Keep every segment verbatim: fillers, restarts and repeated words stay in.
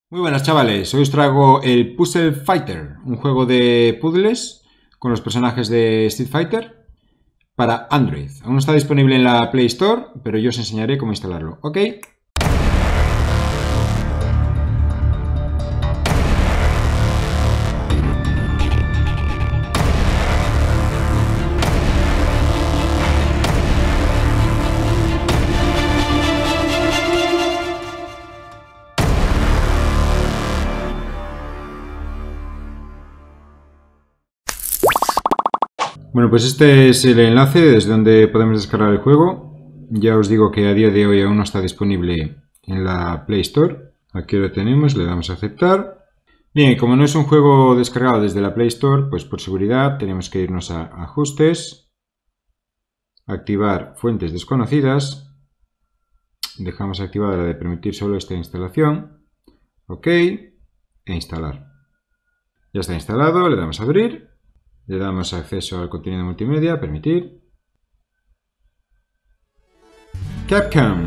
Muy buenas chavales, hoy os traigo el Puzzle Fighter, un juego de puzzles con los personajes de Street Fighter para Android. Aún no está disponible en la Play Store, pero yo os enseñaré cómo instalarlo, ¿ok? Bueno, pues este es el enlace desde donde podemos descargar el juego. Ya os digo que a día de hoy aún no está disponible en la Play Store. Aquí lo tenemos, le damos a aceptar. Bien, como no es un juego descargado desde la Play Store, pues por seguridad tenemos que irnos a Ajustes, activar fuentes desconocidas. Dejamos activada la de permitir solo esta instalación. Ok, e instalar. Ya está instalado, le damos a abrir. Le damos acceso al contenido multimedia, permitir. Capcom.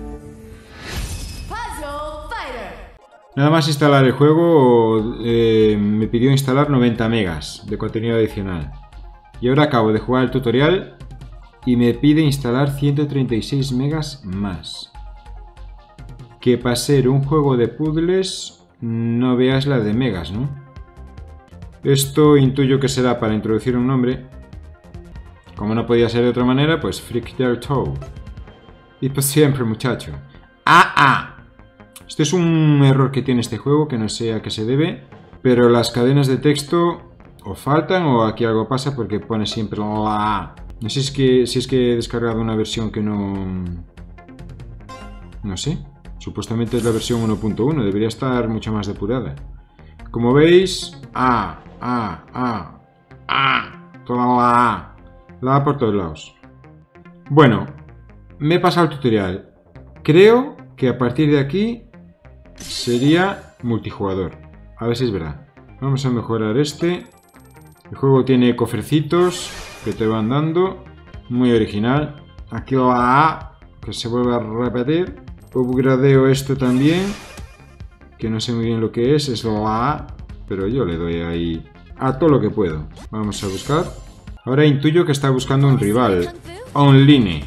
Nada más instalar el juego, eh, me pidió instalar noventa megas de contenido adicional. Y ahora acabo de jugar el tutorial y me pide instalar ciento treinta y seis megas más. Que para ser un juego de puzzles no veas la de megas, ¿no? Esto intuyo que será para introducir un nombre. Como no podía ser de otra manera, pues Freak Their Toe. Y pues siempre, muchacho. ¡Ah, ah! Este es un error que tiene este juego, que no sé a qué se debe. Pero las cadenas de texto o faltan o aquí algo pasa porque pone siempre la. No sé si es que, si es que he descargado una versión que no... No sé. Supuestamente es la versión uno punto uno. Debería estar mucho más depurada. Como veis... ¡Ah! Ah, ah, ah, toda la A, la A por todos lados. Bueno, me he pasado el tutorial. Creo que a partir de aquí sería multijugador. A ver si es verdad. Vamos a mejorar este. El juego tiene cofrecitos que te van dando. Muy original. Aquí la A, que se vuelve a repetir. Upgradeo esto también, que no sé muy bien lo que es, es la A. Pero yo le doy ahí a todo lo que puedo. Vamos a buscar. Ahora intuyo que está buscando un rival. Online.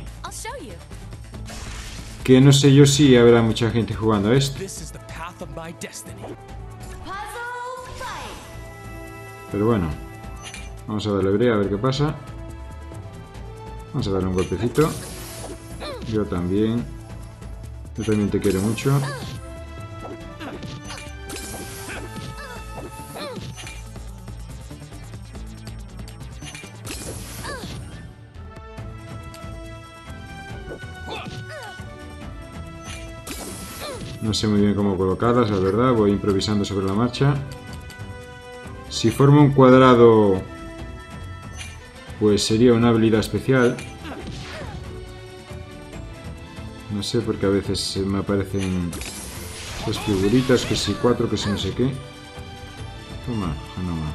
Que no sé yo si habrá mucha gente jugando a esto. Pero bueno. Vamos a darle brea a ver qué pasa. Vamos a darle un golpecito. Yo también. Yo también te quiero mucho. No sé muy bien cómo colocarlas, la verdad, voy improvisando sobre la marcha. Si formo un cuadrado, pues sería una habilidad especial. No sé, porque a veces me aparecen las figuritas, que si cuatro, que si no sé qué. Toma, Hanoma.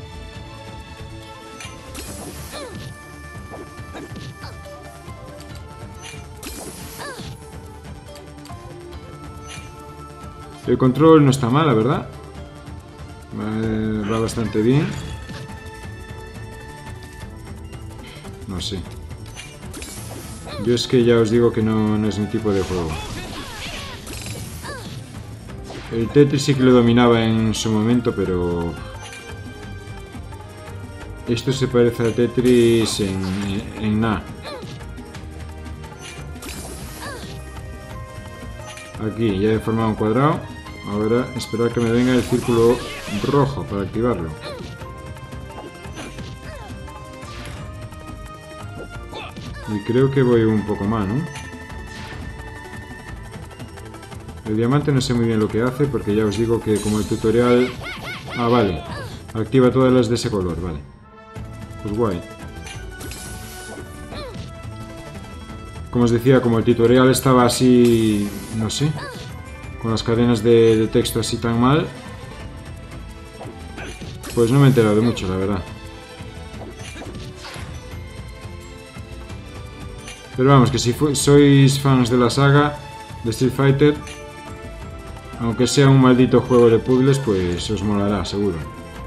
El control no está mal, la verdad. Va, va bastante bien. No sé. Yo es que ya os digo que no, no es mi tipo de juego. El Tetris sí que lo dominaba en su momento, pero... Esto se parece al Tetris en, en nada. Aquí ya he formado un cuadrado. Ahora esperar que me venga el círculo rojo para activarlo. Y creo que voy un poco más, ¿no? El diamante no sé muy bien lo que hace porque ya os digo que como el tutorial... Ah, vale. Activa todas las de ese color, vale. Pues guay. Como os decía, como el tutorial estaba así... No sé... Con las cadenas de, de texto así tan mal, pues no me he enterado de mucho, la verdad. Pero vamos, que si sois fans de la saga de Street Fighter, Aunque sea un maldito juego de puzzles, pues os molará, seguro.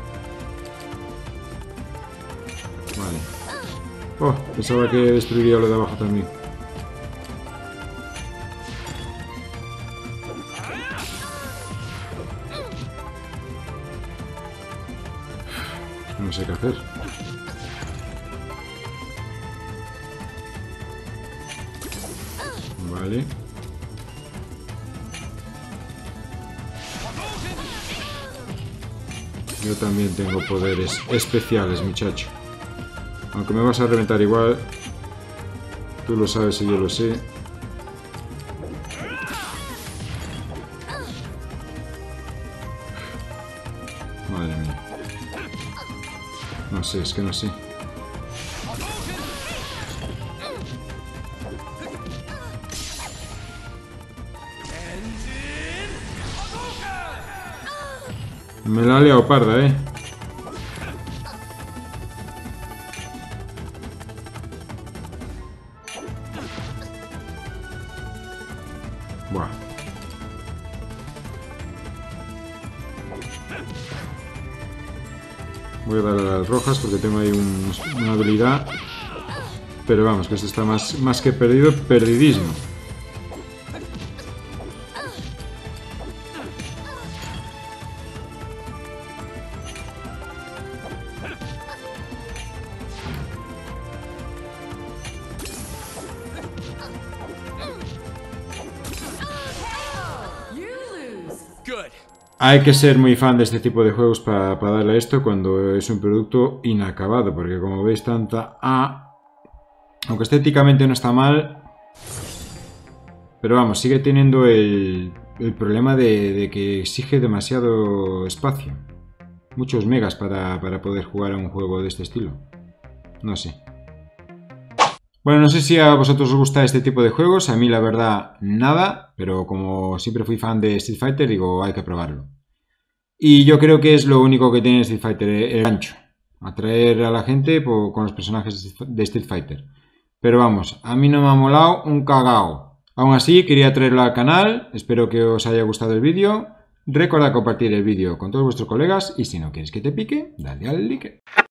Vale. Oh, pensaba que destruiría lo de abajo también. No sé qué hacer. Vale. Yo también tengo poderes especiales, muchacho. Aunque me vas a reventar igual. Tú lo sabes y yo lo sé. Madre mía. No sé, es que no sé. Me la ha liado parda, eh. Buah. Voy a dar a las rojas porque tengo ahí un, una habilidad. Pero vamos, que esto está más, más que perdido, perdidísimo. Hay que ser muy fan de este tipo de juegos para, para darle a esto cuando es un producto inacabado, porque como veis tanta A, aunque estéticamente no está mal, pero vamos, sigue teniendo el, el problema de, de que exige demasiado espacio, muchos megas para, para poder jugar a un juego de este estilo, no sé. Bueno, no sé si a vosotros os gusta este tipo de juegos, a mí la verdad nada, pero como siempre fui fan de Street Fighter, digo, hay que probarlo. Y yo creo que es lo único que tiene Street Fighter, el gancho, atraer a la gente por, con los personajes de Street Fighter. Pero vamos, a mí no me ha molado un cagao. Aún así, quería traerlo al canal, espero que os haya gustado el vídeo. Recuerda compartir el vídeo con todos vuestros colegas y si no quieres que te pique, dale al like.